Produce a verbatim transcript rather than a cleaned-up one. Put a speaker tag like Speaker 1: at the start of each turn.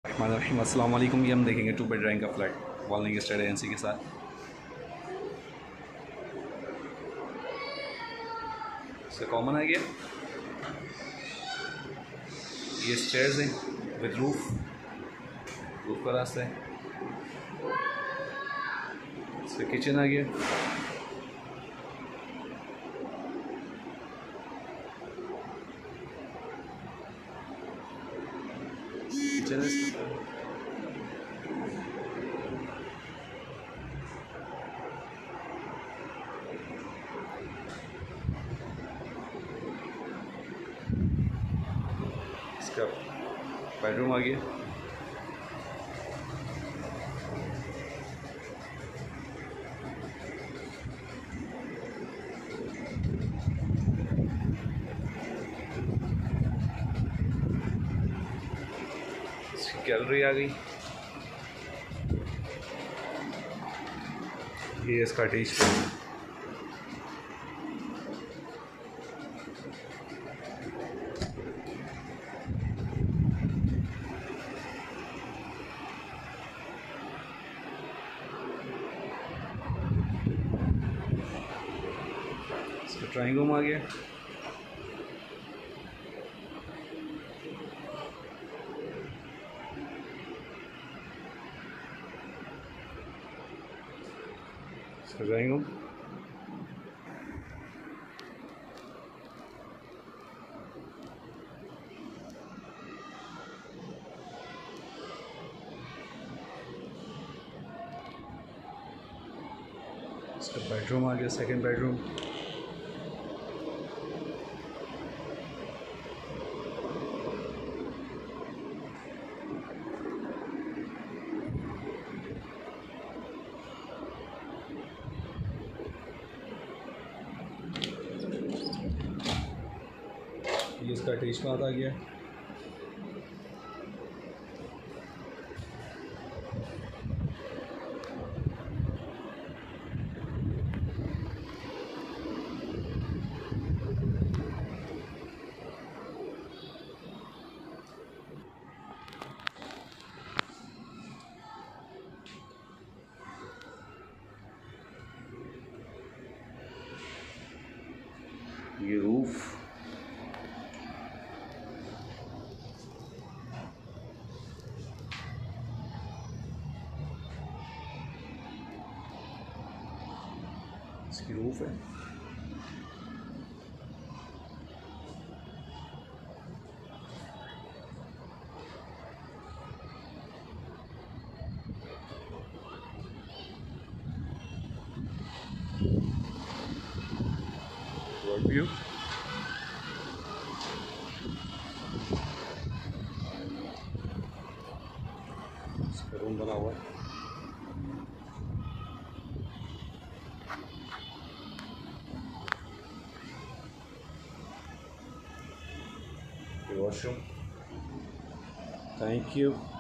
Speaker 1: अस्सलाम वालेकुम। ये हम देखेंगे टू बेड ड्राइंग का फ्लैट वॉलिंग स्टेट एजेंसी के साथ। इसका कॉमन आ गया, ये स्टेयर्स हैं विद रूफ, रूफ का रास्ता है। इसका किचन आ गया, किचन है इसका। इसका बेडरूम आ गया, गैलरी आ गई। ये इसका अटैच इसका ड्राइंग रूम आ गया। ड्राइंग रूम, इसका बेडरूम आ गया, सेकंड बेडरूम। ये इसका अटैच बाथ आ गया। ये रूफ, इसकी रूफ है। रोड व्यू, इसका रूम बना हुआ है। वॉशरूम। Thank you.